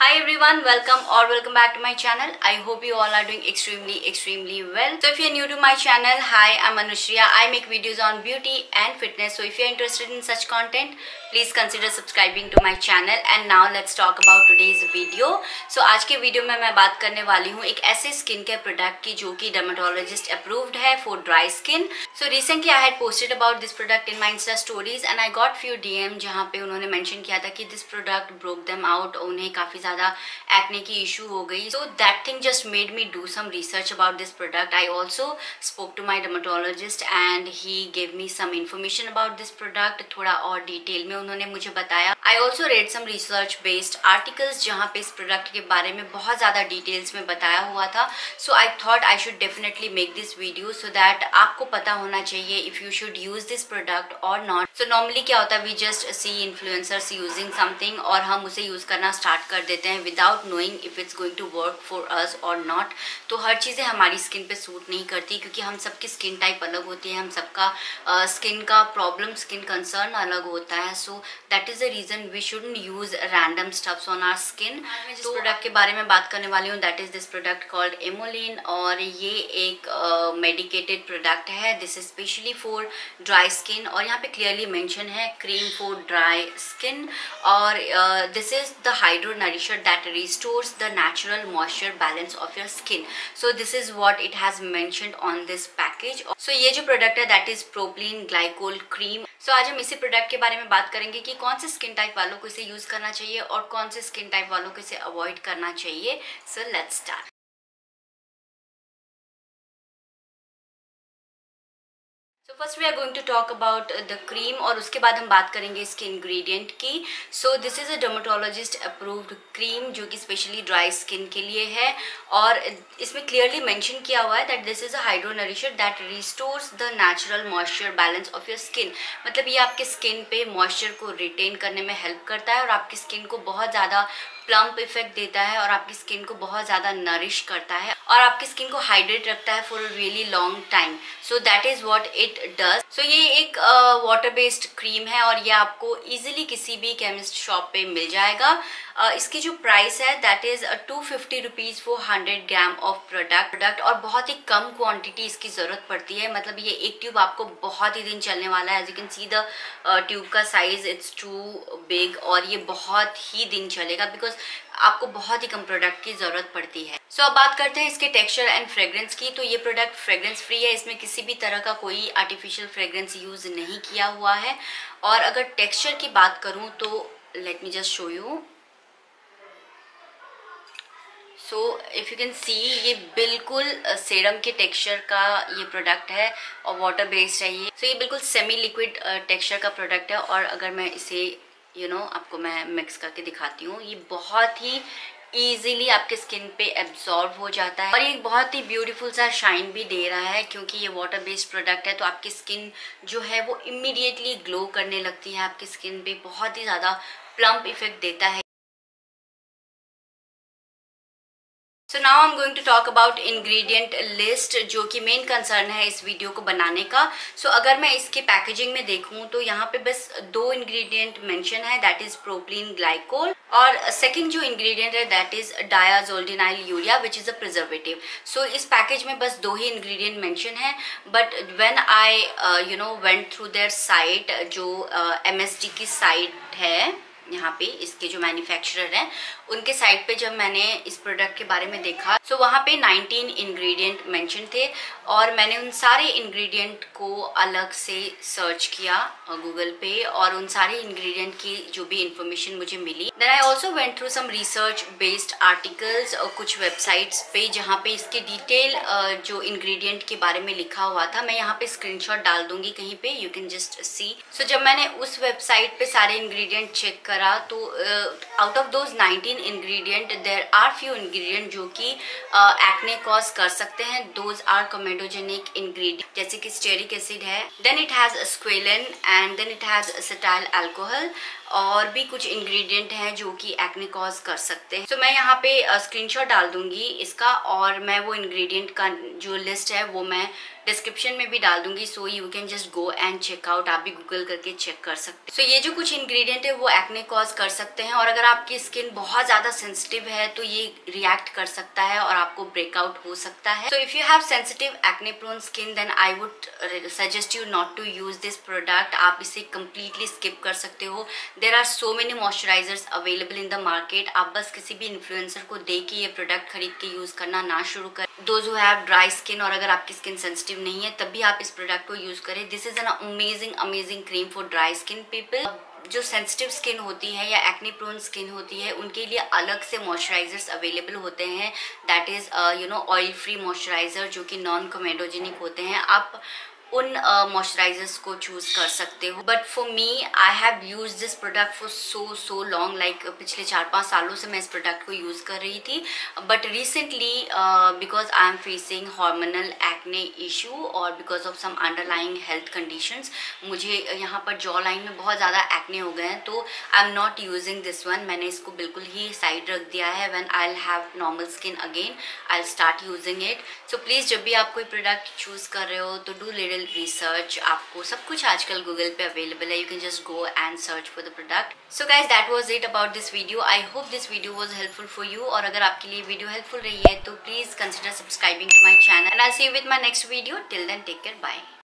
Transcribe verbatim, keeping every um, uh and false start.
Hi everyone, welcome or welcome back to my channel. I hope you all are doing extremely extremely well. So if you're new to my channel, hi, I'm Anushriya. I make videos on beauty and fitness. So if you're interested in such content, please consider subscribing to my channel. And now let's talk about today's video. So आज के video में मैं बात करने वाली हूँ एक ऐसे स्किन केयर प्रोडक्ट की जो कि डर्मेटोलॉजिस्ट अप्रूव्ड है for dry skin. So recently I had posted about this product in my insta stories and I got few DM जहाँ पे उन्होंने मेंशन किया था कि this product broke them out. उन्हें काफी ज्यादा एक्ने की इशू हो गई. So that thing just made me do some research about this product. I also spoke to my dermatologist and he gave me some information about this product. थोड़ा और detail में उन्होंने मुझे बताया. I also read some research based articles जहाँ पे इस product के बारे में बहुत ज्यादा डिटेल्स में बताया हुआ था. So I thought I should definitely make this video so that आपको पता होना चाहिए if you should use this product और नॉट. सो नॉर्मली क्या होता है, we just see influencers using something और हम उसे यूज करना स्टार्ट कर देते हैं without knowing if it's going to work for us और नॉट. तो हर चीजें हमारी स्किन पे सूट नहीं करती क्योंकि हम सबकी स्किन टाइप अलग होती है, हम सबका स्किन uh, का प्रॉब्लम, स्किन कंसर्न अलग होता है. So that is the reason we shouldn't use random stuffs on our skin. मैं जिस प्रोडक्ट के बारे में बात करने वाली हूँ that is this product called Emolene और ये एक मेडिकेटेड प्रोडक्ट है. This is specially for dry skin और यहाँ पे क्लियरली मेंशन है क्रीम फॉर ड्राई स्किन. और this is the hydro nourisher that restores the natural moisture balance of your skin. So this is what it has mentioned on this package. So ये जो product है that is propylene glycol cream. So आज हम इसी product के बारे में बात करेंगे कि कौन से स्किन टाइप वालों को इसे यूज करना चाहिए और कौन से स्किन टाइप वालों को इसे अवॉइड करना चाहिए. So let's start. So first we are going to talk about the cream और उसके बाद हम बात करेंगे इसके ingredient की. So this is a dermatologist approved cream जो कि स्पेशली ड्राई स्किन के लिए है और इसमें क्लियरली मेंशन किया हुआ है that this is a hydro nourisher that restores the natural moisture balance of your skin. मतलब ये आपके स्किन पे मॉइस्चर को रिटेन करने में हेल्प करता है और आपकी स्किन को बहुत ज़्यादा प्लम्प इफेक्ट देता है और आपकी स्किन को बहुत ज़्यादा नरिश करता है और आपकी स्किन को हाइड्रेट रखता है for a really long time. So that is what it does. So ये एक वाटर बेस्ड क्रीम है और ये आपको इजीली किसी भी केमिस्ट शॉप पे मिल जाएगा. uh, इसकी जो प्राइस है that is two fifty rupees for hundred gram of product product और बहुत ही कम क्वांटिटी इसकी जरूरत पड़ती है. मतलब ये एक ट्यूब आपको बहुत ही दिन चलने वाला है. As you can see the tube का साइज इट्स टू बिग और ये बहुत ही दिन चलेगा बिकॉज आपको बहुत ही कम प्रोडक्ट की जरूरत पड़ती है. सो so, अब बात करते हैं इसके टेक्सचर एंड फ्रेग्रेंस की. तो ये प्रोडक्ट फ्रेग्रेंस फ्री है. इसमें किसी भी तरह का कोई आर्टिफिशियल फ्रेग्रेंस यूज नहीं किया हुआ है. और अगर टेक्सचर की बात करूं तो let me just show you. So if you can see ये बिल्कुल सेरम के टेक्सचर का ये प्रोडक्ट है और वाटर बेस्ड है ये. सो so, ये बिल्कुल सेमी लिक्विड टेक्सचर का प्रोडक्ट है और अगर मैं इसे यू you नो know, आपको मैं मिक्स करके दिखाती हूँ, ये बहुत ही इजीली आपके स्किन पे एब्जॉर्ब हो जाता है और ये बहुत ही ब्यूटीफुल सा शाइन भी दे रहा है क्योंकि ये वाटर बेस्ड प्रोडक्ट है. तो आपकी स्किन जो है वो इमीडिएटली ग्लो करने लगती है. आपकी स्किन पे बहुत ही ज़्यादा प्लम्प इफेक्ट देता है. So now I am going to talk about ingredient list जो कि मेन कंसर्न है इस वीडियो को बनाने का. सो so, अगर मैं इसके पैकेजिंग में देखूं तो यहाँ पे बस दो इंग्रेडिएंट मेंशन है दैट इज प्रोपिलीन ग्लाइकोल और सेकंड जो इंग्रेडिएंट है that is diazolidinyl urea which is a preservative. So इस पैकेज में बस दो ही इंग्रेडिएंट मेंशन है but when I you know went through their site जो एम एस डी की साइट है यहाँ पे इसके जो मैन्युफैक्चरर हैं उनके साइट पे जब मैंने इस प्रोडक्ट के बारे में देखा सो so वहाँ पे नाइनटीन इंग्रेडिएंट मेंशन थे और मैंने उन सारे इंग्रेडिएंट को अलग से सर्च किया गूगल पे और उन सारे इंग्रेडिएंट की जो भी इंफॉर्मेशन मुझे मिली. Then I also went through some research based articles और कुछ वेबसाइट्स पे जहाँ पे इसके डिटेल जो इंग्रेडिएंट के बारे में लिखा हुआ था. मैं यहाँ पे स्क्रीनशॉट डाल दूंगी कहीं पे, you can just see. So जब मैंने उस वेबसाइट पे सारे इंग्रेडिएंट चेक करा तो out of those nineteen ingredient there are few ingredient जो कि एक्ने कॉज कर सकते हैं. दोज आर कमेडोजेनिक इंग्रेडिएंट जैसे कि स्टेरिक एसिड है, then it has squalene and then it has acetyl alcohol और भी कुछ इंग्रेडिएंट हैं जो कि एक्ने कॉज कर सकते हैं। तो so, मैं यहाँ पे स्क्रीनशॉट डाल दूंगी इसका, और मैं वो इंग्रेडिएंट का जो लिस्ट है वो मैं डिस्क्रिप्शन में भी डाल दूंगी, so you can just go and check out. आप भी गूगल करके चेक कर सकते हैं। सो so, ये जो कुछ इंग्रेडिएंट है वो एक्ने कॉज कर सकते हैं, और अगर आपकी स्किन बहुत ज्यादा सेंसिटिव है तो ये रिएक्ट कर सकता है और आपको ब्रेकआउट हो सकता है। So if you have sensitive acne prone skin then I would suggest you not to use this product. आप इसे कम्प्लीटली स्किप कर सकते हो। There are so many moisturisers available in the market. आप बस किसी भी इन्फ्लुएंसर को देख के ये प्रोडक्ट खरीद के यूज करना ना शुरू करें। Those who have dry skin, और अगर आपकी स्किन सेंसिटिव नहीं है तब भी आप इस प्रोडक्ट को यूज करें। This is an amazing amazing cream for dry skin people. जो सेंसिटिव स्किन होती है या एक्ने प्रोन स्किन होती है उनके लिए अलग से मॉइस्चराइजर्स अवेलेबल होते हैं, that is you know oil free moisturiser जो कि नॉन कोमेडोजेनिक होते हैं। आप उन मॉइस्चराइजर्स uh, को चूज कर सकते हो। But for me I have use this product for so so long, like पिछले चार पाँच सालों से मैं इस प्रोडक्ट को यूज कर रही थी। But recently because I am facing hormonal acne issue और because of some underlying health conditions, मुझे यहाँ पर जॉ लाइन में बहुत ज़्यादा एक्ने हो गए हैं, तो I am not using this one. मैंने इसको बिल्कुल ही साइड रख दिया है। When I will have normal skin again I will start using it. So please जब भी आप कोई प्रोडक्ट चूज कर रहे हो तो डू लिटिल रिसर्च। आपको सब कुछ आजकल गूगल पे अवेलेबल है, you can just go and search for the product. So guys that was it about this video. I hope this video was helpful for you, और अगर आपके लिए वीडियो हेल्पफुल रही है तो please consider subscribing to my channel and I see you with my next video. Till then take care, bye.